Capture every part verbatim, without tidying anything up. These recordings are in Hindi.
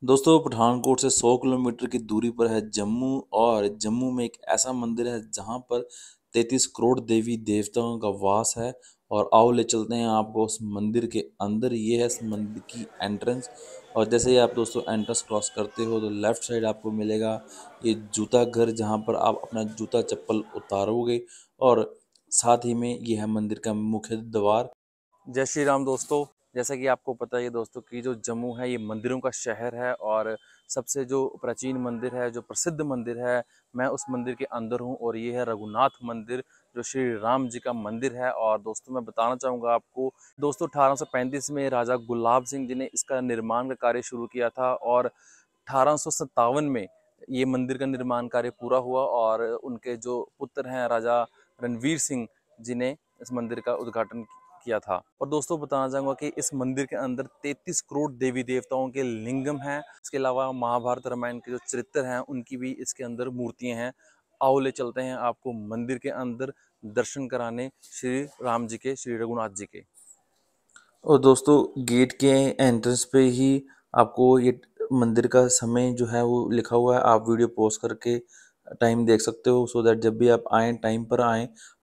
दोस्तों पठानकोट से सौ किलोमीटर की दूरी पर है जम्मू। और जम्मू में एक ऐसा मंदिर है जहाँ पर तैंतीस करोड़ देवी देवताओं का वास है। और आओ ले चलते हैं आपको उस मंदिर के अंदर। ये है इस मंदिर की एंट्रेंस। और जैसे ही आप दोस्तों एंट्रेंस क्रॉस करते हो तो लेफ्ट साइड आपको मिलेगा ये जूता घर, जहाँ पर आप अपना जूता चप्पल उतारोगे। और साथ ही में ये है मंदिर का मुख्य द्वार। जय श्री राम दोस्तों। जैसा कि आपको पता है दोस्तों कि जो जम्मू है ये मंदिरों का शहर है और सबसे जो प्राचीन मंदिर है, जो प्रसिद्ध मंदिर है, मैं उस मंदिर के अंदर हूँ। और ये है रघुनाथ मंदिर, जो श्री राम जी का मंदिर है। और दोस्तों मैं बताना चाहूँगा आपको दोस्तों, अठारह सौ पैंतीस में राजा गुलाब सिंह जी ने इसका निर्माण का कार्य शुरू किया था। और अठारह सौ सत्तावन में ये मंदिर का निर्माण कार्य पूरा हुआ और उनके जो पुत्र हैं राजा रणवीर सिंह जी ने इस मंदिर का उद्घाटन किया था। और दोस्तों बताना चाहूँगा कि इस मंदिर के अंदर तैंतीस करोड़ देवी देवताओं के लिंगम हैं। इसके अलावा महाभारत रामायण के जो चरित्र हैं उनकी भी इसके अंदर मूर्तियां हैं। आओ ले चलते हैं आपको मंदिर के अंदर दर्शन कराने श्री राम जी के, श्री रघुनाथ जी के। और दोस्तों गेट के एंट्रेंस पे ही आपको ये मंदिर का समय जो है वो लिखा हुआ है। आप वीडियो पॉज करके टाइम देख सकते हो, सो दैट जब भी आप आएँ टाइम पर आएँ।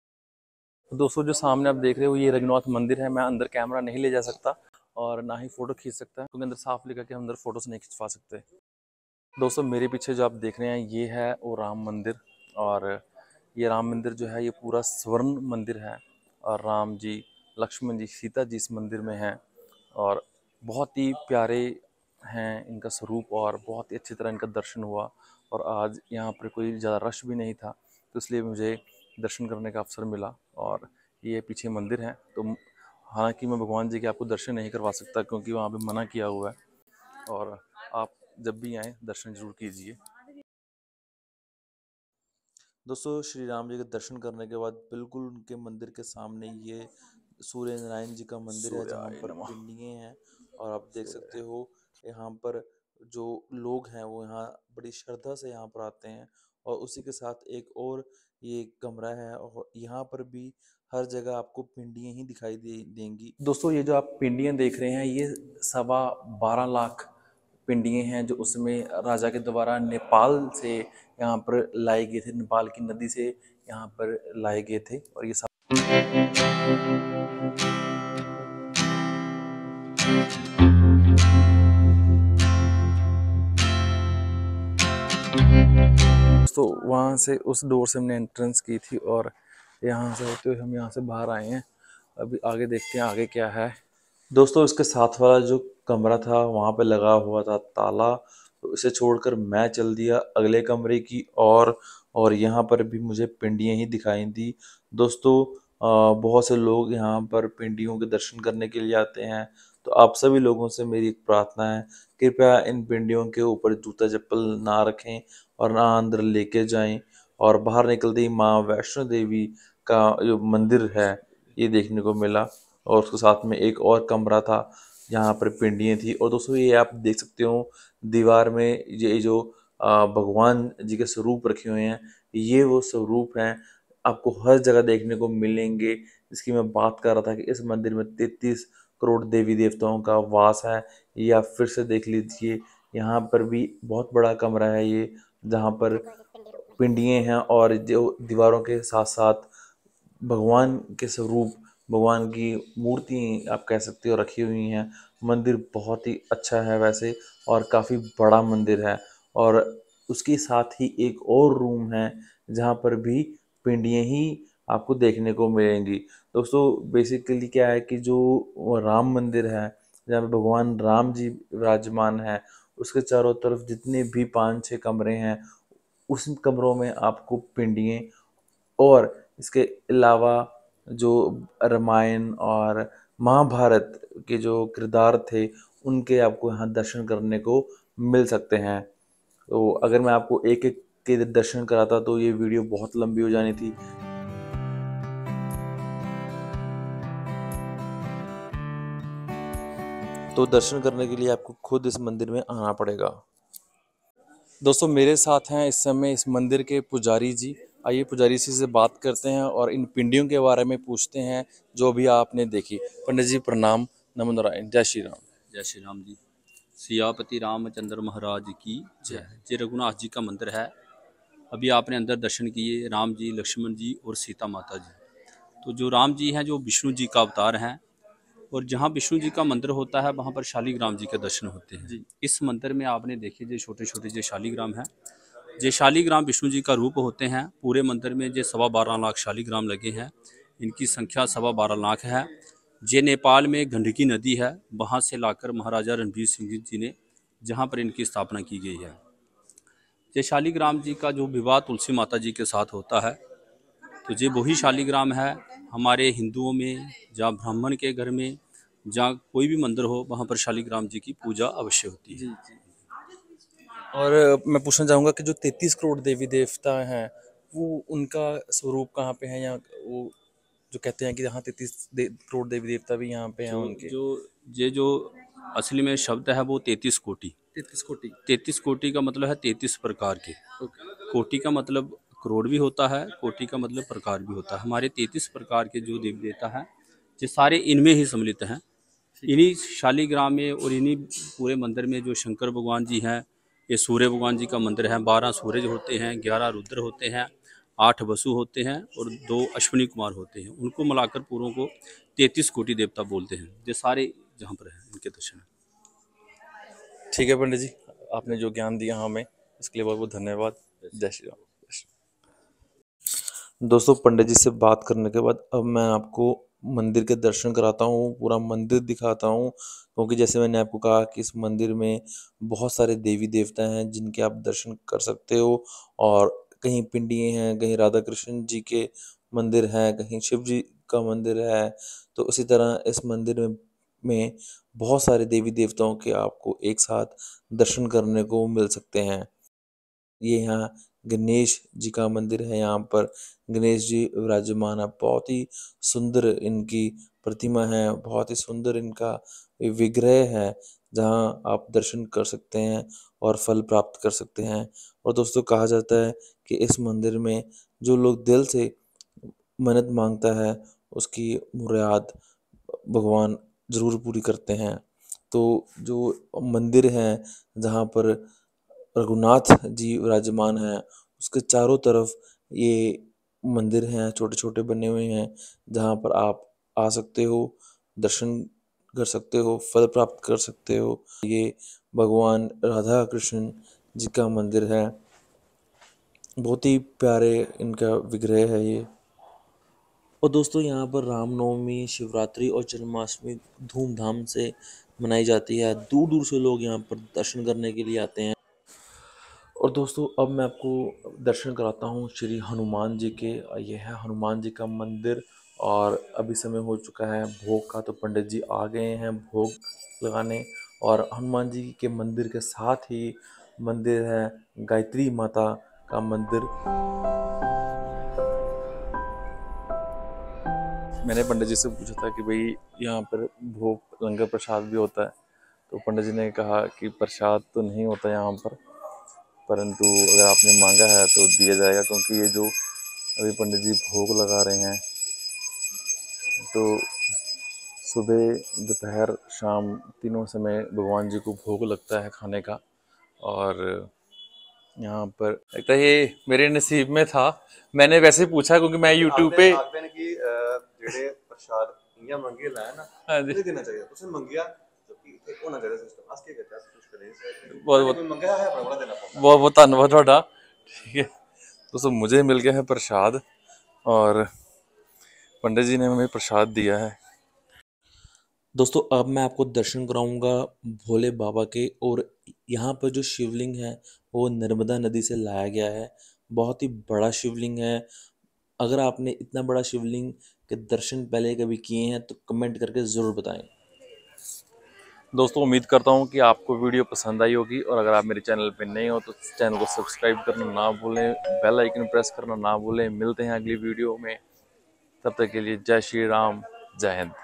दोस्तों जो सामने आप देख रहे हो ये रघुनाथ मंदिर है। मैं अंदर कैमरा नहीं ले जा सकता और ना ही फोटो खींच सकता, क्योंकि अंदर साफ लिखा कि हम अंदर फोटोज नहीं खिंचवा सकते। दोस्तों मेरे पीछे जो आप देख रहे हैं ये है वो राम मंदिर। और ये राम मंदिर जो है ये पूरा स्वर्ण मंदिर है। और राम जी, लक्ष्मण जी, सीता जी इस मंदिर में हैं। और बहुत ही प्यारे हैं इनका स्वरूप और बहुत ही अच्छी तरह इनका दर्शन हुआ। और आज यहाँ पर कोई ज़्यादा रश भी नहीं था, तो इसलिए मुझे दर्शन करने का अवसर मिला। और ये पीछे मंदिर है, तो हालांकि मैं भगवान जी के आपको दर्शन नहीं करवा सकता क्योंकि वहाँ पे मना किया हुआ है। और आप जब भी आएँ दर्शन जरूर कीजिए। दोस्तों श्री राम जी के दर्शन करने के बाद बिल्कुल उनके मंदिर के सामने ये सूर्य नारायण जी का मंदिर है, जहाँ सूर्याय पर नमः। पिंडियाँ हैं। और आप देख सकते सूर्याय। हो यहाँ पर जो लोग हैं वो यहाँ बड़ी श्रद्धा से यहाँ पर आते हैं। और उसी के साथ एक और ये कमरा है और यहाँ पर भी हर जगह आपको पिंडियाँ ही दिखाई दे देंगी। दोस्तों ये जो आप पिंडियाँ देख रहे हैं ये सवा बारह लाख पिंडियाँ हैं, जो उसमें राजा के द्वारा नेपाल से यहाँ पर लाए गए थे। नेपाल की नदी से यहाँ पर लाए गए थे। और ये सब तो वहाँ से उस डोर से हमने एंट्रेंस की थी और यहाँ से होते हुए हम यहाँ से बाहर आए हैं। अभी आगे देखते हैं आगे क्या है। दोस्तों इसके साथ वाला जो कमरा था वहाँ पे लगा हुआ था ताला, तो इसे छोड़कर मैं चल दिया अगले कमरे की ओर। और यहाँ पर भी मुझे पिंडियाँ ही दिखाई दी। दोस्तों अ, बहुत से लोग यहाँ पर पिंडियों के दर्शन करने के लिए आते हैं, तो आप सभी लोगों से मेरी एक प्रार्थना है, कृपया इन पिंडियों के ऊपर जूता चप्पल ना रखें और ना अंदर लेके जाएं। और बाहर निकलते ही माँ वैष्णो देवी का जो मंदिर है ये देखने को मिला। और उसके साथ में एक और कमरा था जहाँ पर पिंडियाँ थी। और दोस्तों ये आप देख सकते हो दीवार में ये जो आ, भगवान जी के स्वरूप रखे हुए हैं, ये वो स्वरूप हैं आपको हर जगह देखने को मिलेंगे। जिसकी मैं बात कर रहा था कि इस मंदिर में तैंतीस करोड़ देवी देवताओं का वास है। ये आप फिर से देख लीजिए, यहाँ पर भी बहुत बड़ा कमरा है ये, जहाँ पर पिंडियाँ हैं और जो दीवारों के साथ साथ भगवान के स्वरूप, भगवान की मूर्ति आप कह सकते हो रखी हुई हैं। मंदिर बहुत ही अच्छा है वैसे, और काफ़ी बड़ा मंदिर है। और उसके साथ ही एक और रूम है जहाँ पर भी पिंडियाँ ही आपको देखने को मिलेंगी। दोस्तों बेसिकली क्या है कि जो वो राम मंदिर है जहाँ पे भगवान राम जी विराजमान है, उसके चारों तरफ जितने भी पाँच छः कमरे हैं उस कमरों में आपको पिंडियाँ और इसके अलावा जो रामायण और महाभारत के जो किरदार थे उनके आपको यहाँ दर्शन करने को मिल सकते हैं। तो अगर मैं आपको एक एक के दर्शन कराता तो ये वीडियो बहुत लंबी हो जानी थी। तो दर्शन करने के लिए आपको खुद इस मंदिर में आना पड़ेगा। दोस्तों मेरे साथ हैं इस समय इस मंदिर के पुजारी जी। आइए पुजारी जी से बात करते हैं और इन पिंडियों के बारे में पूछते हैं जो भी आपने देखी। पंडित जी प्रणाम, नमो नारायण, जय श्री राम। जय श्री राम जी। सियापति रामचंद्र महाराज की जय। ये रघुनाथ जी का मंदिर है। अभी आपने अंदर दर्शन किए, राम जी, लक्ष्मण जी और सीता माता जी। तो जो राम जी हैं जो विष्णु जी का अवतार हैं, और जहाँ विष्णु जी का मंदिर होता है वहाँ पर शालीग्राम जी के दर्शन होते हैं। इस मंदिर में आपने देखे जो छोटे छोटे जो शालीग्राम हैं, ये शालीग्राम विष्णु जी का रूप होते हैं। पूरे मंदिर में जो सवा बारह लाख शालीग्राम लगे हैं, इनकी संख्या सवा बारह लाख है। ये नेपाल में गंडकी नदी है, वहाँ से लाकर महाराजा रणबीर सिंह जी ने जहाँ पर इनकी स्थापना की गई है। ये शालीग्राम जी का जो विवाह तुलसी माता जी के साथ होता है, तो ये वही शालीग्राम है। हमारे हिंदुओं में जहाँ ब्राह्मण के घर में जहाँ कोई भी मंदिर हो वहाँ पर शालीग्राम जी की पूजा अवश्य होती है। जी जी। और मैं पूछना चाहूँगा कि जो तैंतीस करोड़ देवी देवता हैं, वो उनका स्वरूप कहाँ पे है, या वो जो कहते हैं कि यहाँ तैंतीस दे, करोड़ देवी देवता भी यहाँ पे हैं जो उनके? जो ये जो असली में शब्द है वो तैंतीस कोटि। तैंतीस कोटि। तैंतीस कोटि का मतलब है तैंतीस प्रकार के। कोटि का मतलब करोड़ भी होता है, कोटि का मतलब प्रकार भी होता है। हमारे तैंतीस प्रकार के जो देवी देवता हैं, ये सारे इनमें ही सम्मिलित हैं। इन्हीं शालीग्राम में और इन्हीं पूरे मंदिर में जो शंकर भगवान जी हैं, ये सूर्य भगवान जी का मंदिर है। बारह सूरज होते हैं, ग्यारह रुद्र होते हैं, आठ वसु होते हैं और दो अश्विनी कुमार होते हैं। उनको मिलाकर पूरों को तैंतीस कोटि देवता बोलते हैं। ये सारे जहाँ पर हैं इनके दर्शन। ठीक है पंडित जी, आपने जो ज्ञान दिया हमें इसके लिए बहुत बहुत धन्यवाद। जय श्री राम। दोस्तों, पंडित जी से बात करने के बाद अब मैं आपको मंदिर के दर्शन कराता हूँ, पूरा मंदिर दिखाता हूँ, क्योंकि जैसे मैंने आपको कहा कि इस मंदिर में बहुत सारे देवी देवता हैं जिनके आप दर्शन कर सकते हो। और कहीं पिंडियाँ हैं, कहीं राधा कृष्ण जी के मंदिर हैं, कहीं शिव जी का मंदिर है। तो उसी तरह इस मंदिर में में बहुत सारे देवी देवताओं के आपको एक साथ दर्शन करने को मिल सकते हैं। ये यहाँ गणेश जी का मंदिर है, यहाँ पर गणेश जी विराजमान है। बहुत ही सुंदर इनकी प्रतिमा है, बहुत ही सुंदर इनका विग्रह है, जहाँ आप दर्शन कर सकते हैं और फल प्राप्त कर सकते हैं। और दोस्तों, कहा जाता है कि इस मंदिर में जो लोग दिल से मन्नत मांगता है, उसकी मुराद भगवान ज़रूर पूरी करते हैं। तो जो मंदिर है जहाँ पर रघुनाथ जी विराजमान हैं, उसके चारों तरफ ये मंदिर हैं, छोटे छोटे बने हुए हैं, जहाँ पर आप आ सकते हो, दर्शन कर सकते हो, फल प्राप्त कर सकते हो। ये भगवान राधा कृष्ण जी का मंदिर है, बहुत ही प्यारे इनका विग्रह है ये। और दोस्तों, यहाँ पर रामनवमी, शिवरात्रि और जन्माष्टमी धूमधाम से मनाई जाती है। दूर दूर से लोग यहाँ पर दर्शन करने के लिए आते हैं। और दोस्तों, अब मैं आपको दर्शन कराता हूँ श्री हनुमान जी के। ये है हनुमान जी का मंदिर, और अभी समय हो चुका है भोग का, तो पंडित जी आ गए हैं भोग लगाने। और हनुमान जी के मंदिर के साथ ही मंदिर है गायत्री माता का मंदिर। मैंने पंडित जी से पूछा था कि भाई यहाँ पर भोग लंगर प्रसाद भी होता है, तो पंडित जी ने कहा कि प्रसाद तो नहीं होता यहाँ पर, परंतु अगर आपने मांगा है तो दिया जाएगा। क्योंकि ये जो अभी पंडित जी भोग लगा रहे हैं, तो सुबह, दोपहर, शाम तीनों समय भगवान जी को भोग लगता है खाने का। और यहाँ पर लगता है ये मेरे नसीब में था, मैंने वैसे पूछा क्योंकि मैं यूट्यूब पे ਜਿਹੜੇ ਪ੍ਰਸ਼ਾਦ ਇੰਨੀਆਂ ਮੰਗੀ ਲਾਇਆ ਨਾ ਨਹੀਂ ਦੇਣਾ ਚਾਹੀਦਾ ਤੁਸੀਂ ਮੰਗਿਆ तो एक होना चाहिए सिस्टम आज के कहते हैं कुछ करें बहुत बहुत कोई मंगाया है बड़ा देना पड़ता बहुत बहुत धन्यवाद ਤੁਹਾਡਾ। ठीक है दोस्तों, मुझे मिल गया है प्रसाद, और पंडित जी ने हमें प्रसाद दिया है। दोस्तों, अब मैं आपको दर्शन कराऊंगा भोले बाबा के। और यहाँ पर जो शिवलिंग है वो नर्मदा नदी से लाया गया है, बहुत ही बड़ा शिवलिंग है। अगर आपने इतना बड़ा शिवलिंग के दर्शन पहले कभी किए हैं तो कमेंट करके ज़रूर बताएं। दोस्तों, उम्मीद करता हूँ कि आपको वीडियो पसंद आई होगी, और अगर आप मेरे चैनल पर नए हो तो चैनल को सब्सक्राइब करना ना भूलें, बेल आइकन प्रेस करना ना भूलें। मिलते हैं अगली वीडियो में, तब तक के लिए जय श्री राम, जय हिंद।